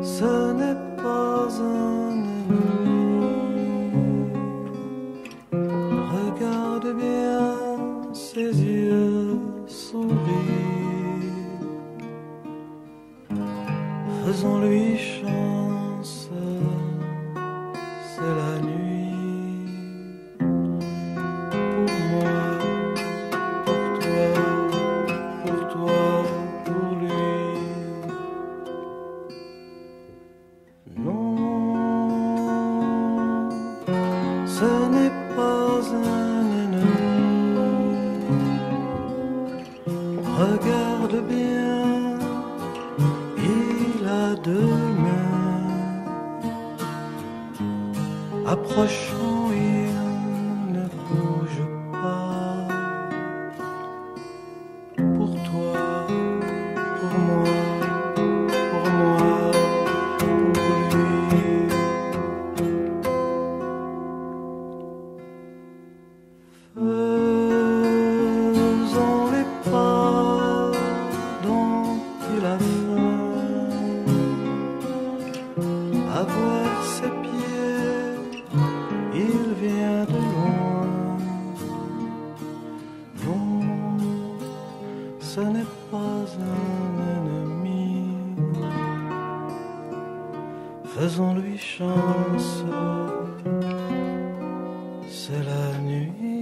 Ce n'est pas un ennemi. Regarde bien ses yeux sourire. Faisons-lui chance, c'est la nuit. Pour moi, pour toi, pour lui. Non, ce n'est pas un ennemi. Regarde bien, il a deux mains. Approchons, il ne bouge pas. Pour toi, pour moi, pour moi, pour lui. Faisons les pas dont il a faim. À voir ses pieds, il vient de loin. Non, ce n'est pas un ennemi. Faisons-lui chance, c'est la nuit.